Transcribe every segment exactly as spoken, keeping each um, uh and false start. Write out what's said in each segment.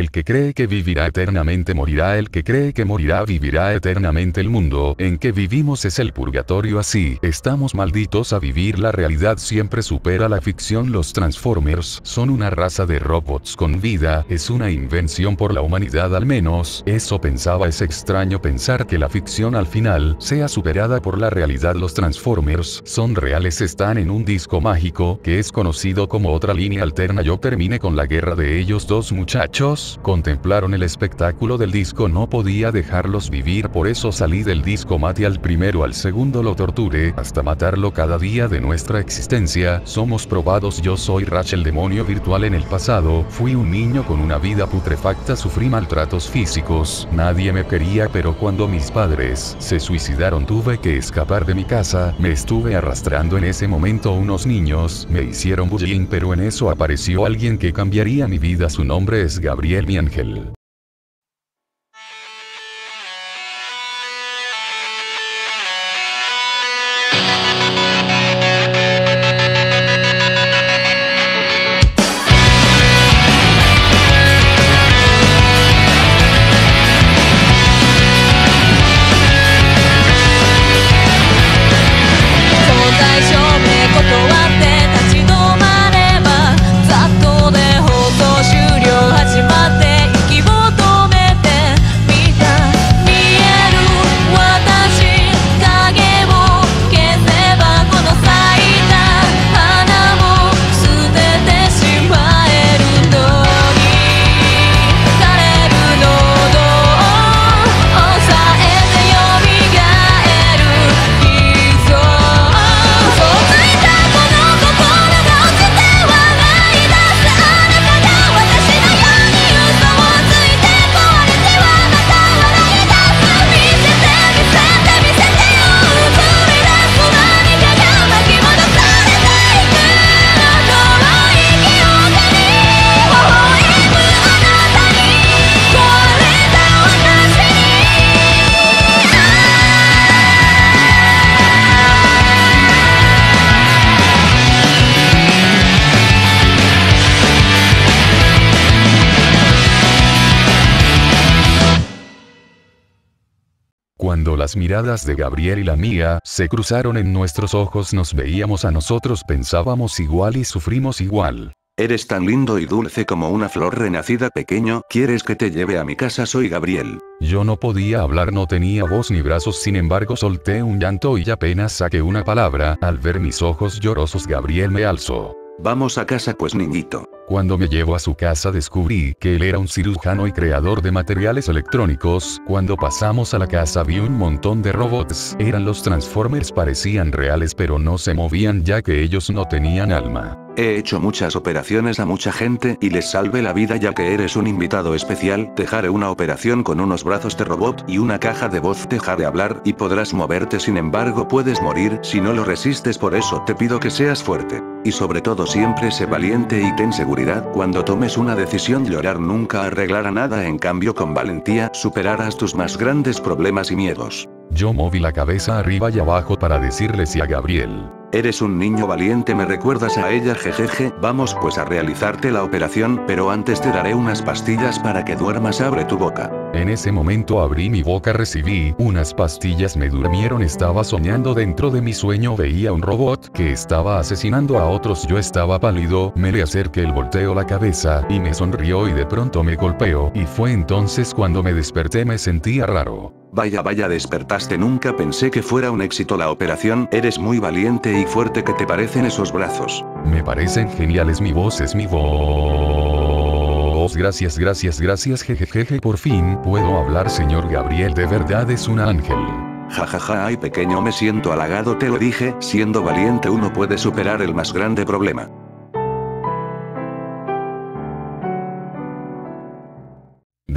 El que cree que vivirá eternamente morirá, el que cree que morirá vivirá eternamente. El mundo en que vivimos es el purgatorio, así estamos malditos a vivir. La realidad siempre supera la ficción. Los Transformers son una raza de robots con vida, es una invención por la humanidad, al menos eso pensaba. Es extraño pensar que la ficción al final sea superada por la realidad. Los Transformers son reales, están en un disco mágico que es conocido como otra línea alterna. Yo terminé con la guerra de ellos. Dos muchachos contemplaron el espectáculo del disco, no podía dejarlos vivir, por eso salí del disco. Maté al primero, al segundo lo torturé hasta matarlo. Cada día de nuestra existencia somos probados. Yo soy Rach, el demonio virtual. En el pasado fui un niño con una vida putrefacta, sufrí maltratos físicos, nadie me quería, pero cuando mis padres se suicidaron tuve que escapar de mi casa. Me estuve arrastrando en ese momento. Unos niños me hicieron bullying, pero en eso apareció alguien que cambiaría mi vida. Su nombre es Gabriel, mi ángel. Cuando las miradas de Gabriel y la mía se cruzaron en nuestros ojos, nos veíamos a nosotros, pensábamos igual y sufrimos igual. Eres tan lindo y dulce como una flor renacida, pequeño. ¿Quieres que te lleve a mi casa? Soy Gabriel. Yo no podía hablar, no tenía voz ni brazos, sin embargo solté un llanto y apenas saqué una palabra. Al ver mis ojos llorosos, Gabriel me alzó. Vamos a casa pues, niñito. Cuando me llevó a su casa descubrí que él era un cirujano y creador de materiales electrónicos. Cuando pasamos a la casa vi un montón de robots. Eran los Transformers, parecían reales pero no se movían ya que ellos no tenían alma. He hecho muchas operaciones a mucha gente y les salvé la vida, ya que eres un invitado especial. Te haré una operación con unos brazos de robot y una caja de voz. Te haré hablar y podrás moverte, sin embargo puedes morir si no lo resistes, por eso te pido que seas fuerte. Y sobre todo siempre sé valiente y ten seguridad. Cuando tomes una decisión, llorar nunca arreglará nada, en cambio con valentía superarás tus más grandes problemas y miedos. Yo moví la cabeza arriba y abajo para decirle sí a Gabriel. Eres un niño valiente, me recuerdas a ella, jejeje. Vamos pues a realizarte la operación, pero antes te daré unas pastillas para que duermas. Abre tu boca. En ese momento abrí mi boca, recibí unas pastillas, me durmieron, estaba soñando. Dentro de mi sueño veía un robot que estaba asesinando a otros. Yo estaba pálido, me le acerqué, él volteó la cabeza y me sonrió y de pronto me golpeó, y fue entonces cuando me desperté. Me sentía raro. Vaya vaya, despertaste, nunca pensé que fuera un éxito la operación. Eres muy valiente y fuerte. ¿Qué te parecen esos brazos? Me parecen geniales, mi voz es mi voz. Gracias, gracias, gracias, jejejeje, por fin puedo hablar, señor Gabriel, de verdad es un ángel. Jajaja, ja, ja, ay pequeño, me siento halagado, te lo dije, siendo valiente uno puede superar el más grande problema.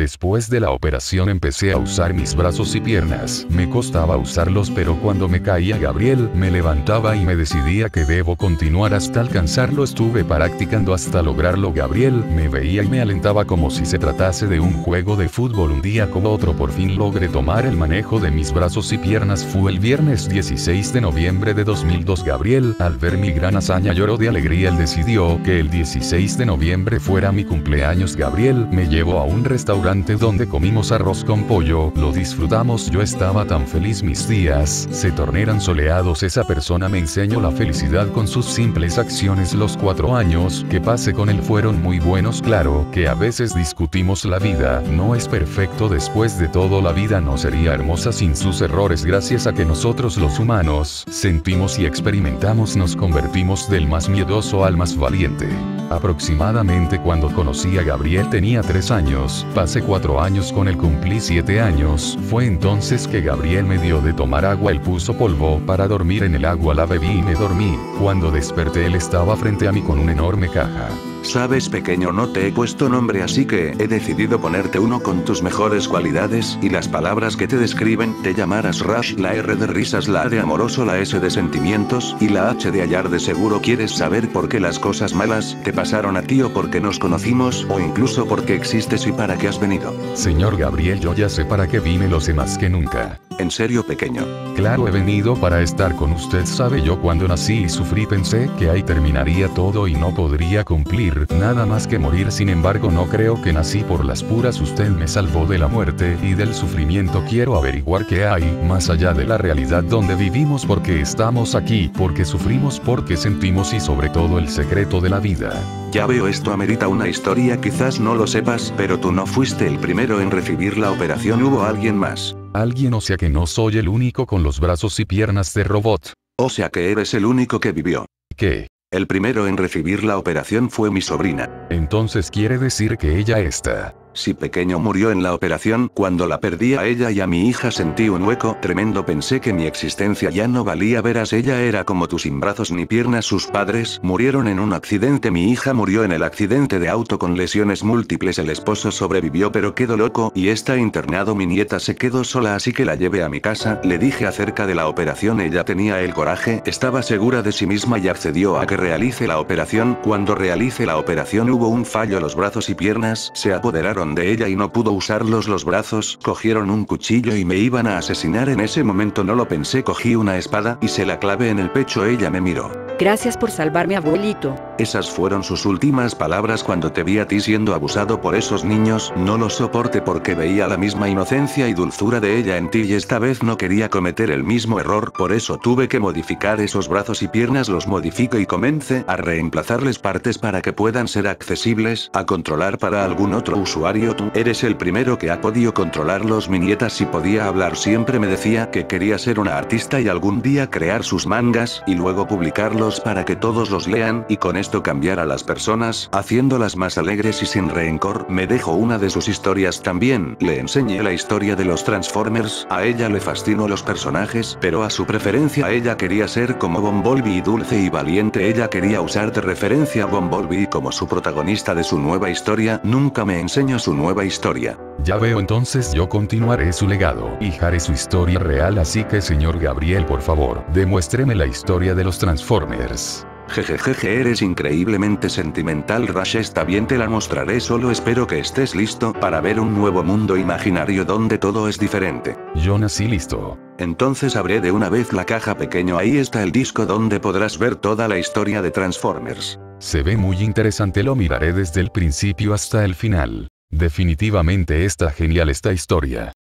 Después de la operación empecé a usar mis brazos y piernas. Me costaba usarlos, pero cuando me caía Gabriel, me levantaba y me decidía que debo continuar hasta alcanzarlo. Estuve practicando hasta lograrlo. Gabriel me veía y me alentaba como si se tratase de un juego de fútbol. Un día como otro por fin logré tomar el manejo de mis brazos y piernas. Fue el viernes dieciséis de noviembre de dos mil dos. Gabriel, al ver mi gran hazaña, lloró de alegría. Él decidió que el dieciséis de noviembre fuera mi cumpleaños. Gabriel me llevó a un restaurante donde comimos arroz con pollo, lo disfrutamos. Yo estaba tan feliz, mis días se tornaron soleados. Esa persona me enseñó la felicidad con sus simples acciones. Los cuatro años que pasé con él fueron muy buenos. Claro que a veces discutimos, la vida no es perfecto. Después de todo, la vida no sería hermosa sin sus errores. Gracias a que nosotros los humanos sentimos y experimentamos, nos convertimos del más miedoso al más valiente. Aproximadamente cuando conocí a Gabriel tenía tres años, pasé cuatro años con él, cumplí siete años, fue entonces que Gabriel me dio de tomar agua. Él puso polvo para dormir en el agua, la bebí y me dormí. Cuando desperté él estaba frente a mí con una enorme caja. Sabes, pequeño, no te he puesto nombre, así que he decidido ponerte uno con tus mejores cualidades y las palabras que te describen. Te llamarás Rush, la R de risas, la A de amoroso, la S de sentimientos y la H de hallar. De seguro quieres saber por qué las cosas malas te pasaron a ti, o por qué nos conocimos, o incluso por qué existes y para qué has venido. Señor Gabriel, yo ya sé para qué vine, lo sé más que nunca. ¿En serio, pequeño? Claro, he venido para estar con usted. Sabe, yo cuando nací y sufrí pensé que ahí terminaría todo y no podría cumplir nada más que morir. Sin embargo, no creo que nací por las puras. Usted me salvó de la muerte y del sufrimiento. Quiero averiguar qué hay más allá de la realidad donde vivimos, porque estamos aquí, porque sufrimos, porque sentimos y sobre todo el secreto de la vida. Ya veo, esto amerita una historia. Quizás no lo sepas, pero tú no fuiste el primero en recibir la operación. Hubo alguien más. Alguien, o sea que no soy el único con los brazos y piernas de robot. O sea que eres el único que vivió. ¿Qué? El primero en recibir la operación fue mi sobrina. Entonces quiere decir que ella está... Sí, pequeño, murió en la operación. Cuando la perdí a ella y a mi hija sentí un hueco tremendo. Pensé que mi existencia ya no valía. Verás, ella era como tú, sin brazos ni piernas. Sus padres murieron en un accidente. Mi hija murió en el accidente de auto con lesiones múltiples. El esposo sobrevivió pero quedó loco y está internado. Mi nieta se quedó sola, así que la llevé a mi casa. Le dije acerca de la operación. Ella tenía el coraje, estaba segura de sí misma y accedió a que realice la operación. Cuando realice la operación hubo un fallo. Los brazos y piernas se apoderaron de ella y no pudo usarlos. Los brazos cogieron un cuchillo y me iban a asesinar. En ese momento no lo pensé, cogí una espada y se la clavé en el pecho. Ella me miró. Gracias por salvarme, abuelito. Esas fueron sus últimas palabras cuando te vi a ti siendo abusado por esos niños. No lo soporté porque veía la misma inocencia y dulzura de ella en ti y esta vez no quería cometer el mismo error. Por eso tuve que modificar esos brazos y piernas. Los modifico y comencé a reemplazarles partes para que puedan ser accesibles a controlar para algún otro usuario. Tú eres el primero que ha podido controlarlos. Mi nieta, si podía hablar, siempre me decía que quería ser una artista y algún día crear sus mangas y luego publicarlos para que todos los lean y con esto cambiar a las personas, haciéndolas más alegres y sin rencor. Me dejó una de sus historias también. Le enseñé la historia de los Transformers. A ella le fascinó los personajes, pero a su preferencia ella quería ser como Bumblebee, dulce y valiente. Ella quería usar de referencia a Bumblebee como su protagonista de su nueva historia. Nunca me enseñó su nueva historia. Ya veo, entonces yo continuaré su legado y haré su historia real. Así que, señor Gabriel, por favor, demuéstreme la historia de los Transformers. Jejejeje, eres increíblemente sentimental, Rush. Está bien, te la mostraré, solo espero que estés listo para ver un nuevo mundo imaginario donde todo es diferente. Yo nací listo. Entonces abré de una vez la caja, pequeño. Ahí está el disco donde podrás ver toda la historia de Transformers. Se ve muy interesante, lo miraré desde el principio hasta el final. Definitivamente está genial esta historia.